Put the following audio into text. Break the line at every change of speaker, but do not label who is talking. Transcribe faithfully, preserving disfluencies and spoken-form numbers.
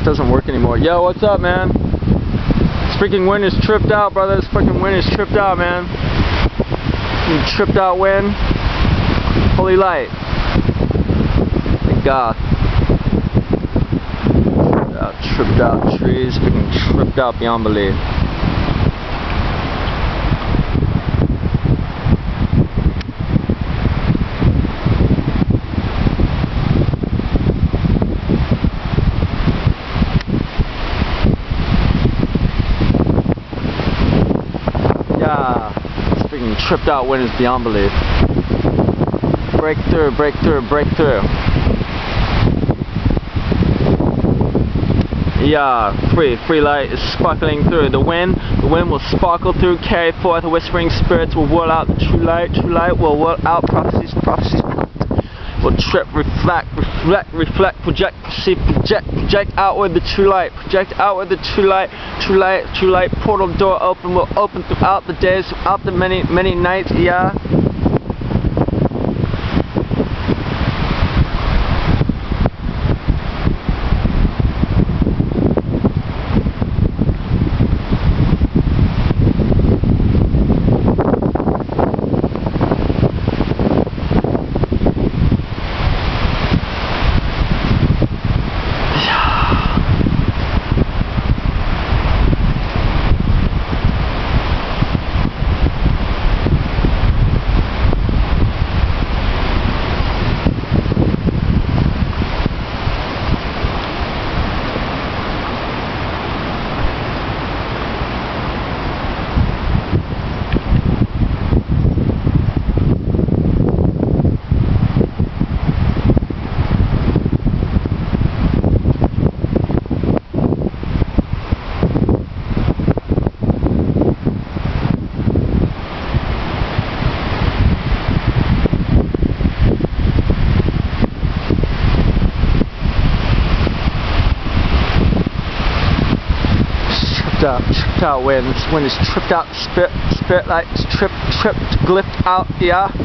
doesn't work anymore. Yo, what's up, man? This freaking wind is tripped out, brother. This freaking wind is tripped out, man. Tripped out wind. Holy light. Thank God. Uh, tripped out trees. Freaking tripped out beyond belief. Yeah, this freaking tripped out wind is beyond belief. Breakthrough, breakthrough, breakthrough. Yeah, free, free light is sparkling through. The wind, the wind will sparkle through, carry forth whispering spirits, will whirl out the true light, true light will whirl out prophecies, prophecies will trip, reflect, reflect, reflect, project, perceive, project, project outward the true light, project outward the true light, true light, true light, portal door open, will open throughout the days, throughout the many, many nights, yeah. Out, tripped out wind. This wind is tripped out, spirit, spirit light, tripped, tripped, glyphed out, yeah.